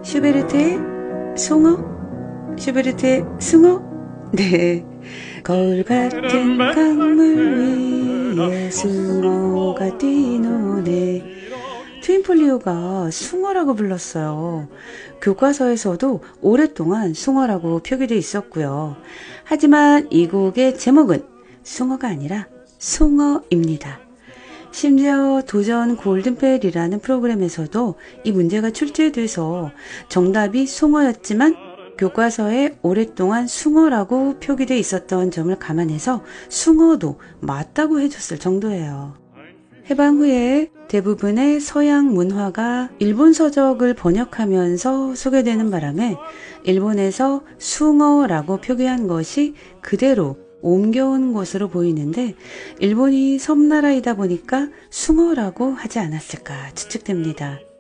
슈베르트의 숭어? 슈베르트의 숭어? 네. 거울 같은 강물 위에 숭어가 뛰노네. 트윈폴리오가 숭어라고 불렀어요. 교과서에서도 오랫동안 숭어라고 표기되어 있었고요. 하지만 이 곡의 제목은 숭어가 아니라 숭어입니다. 심지어 도전 골든벨이라는 프로그램에서도 이 문제가 출제돼서 정답이 숭어였지만 교과서에 오랫동안 숭어라고 표기되어 있었던 점을 감안해서 숭어도 맞다고 해줬을 정도예요. 해방 후에 대부분의 서양 문화가 일본 서적을 번역하면서 소개되는 바람에 일본에서 숭어라고 표기한 것이 그대로 옮겨온 것으로 보이는데 일본이 섬나라이다 보니까 숭어라고 하지 않았을까 추측됩니다.